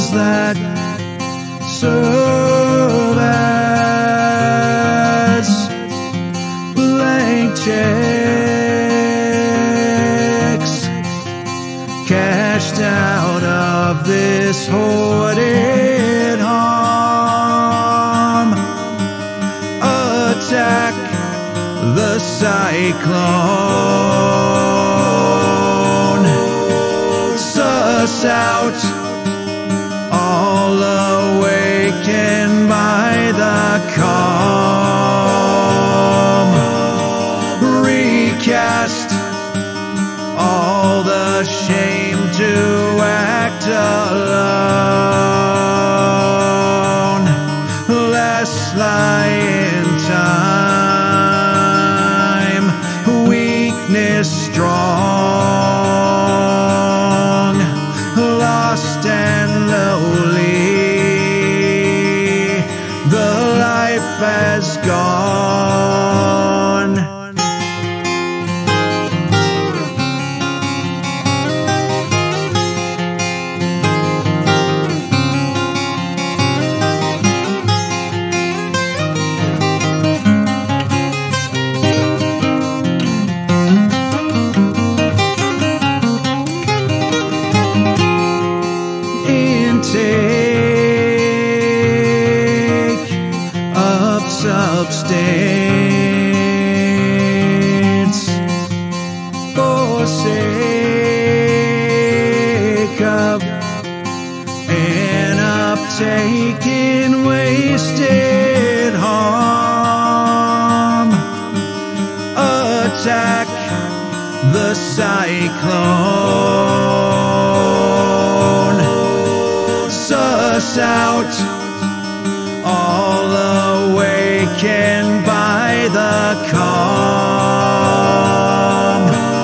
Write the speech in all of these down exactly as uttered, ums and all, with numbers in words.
walls that serve as blank checks cashed out of this hoarded harm. Attack the cyclone, suss out all awakened by the calm. Recast all the shame to act alone. Less lie in time, weakness strong, lost and lowly, the life has gone. Intake of substance, forsake of an uptake in wasted harm. Attack the cyclone, suss out all awakened by the calm.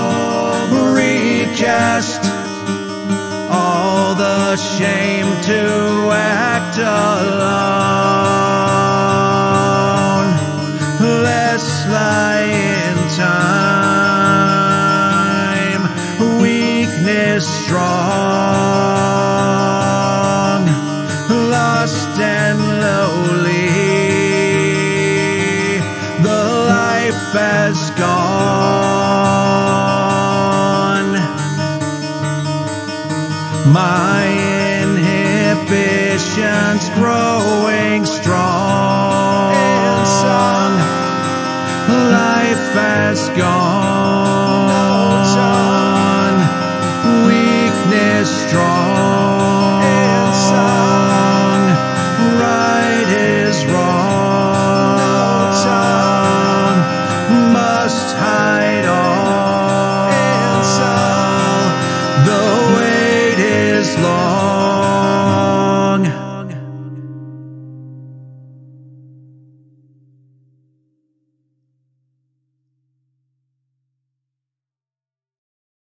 Recast all the shame to act alone. Less lie in time, weakness strong, lost and lowly, the life has gone. My inhibitions growing strong, life has gone.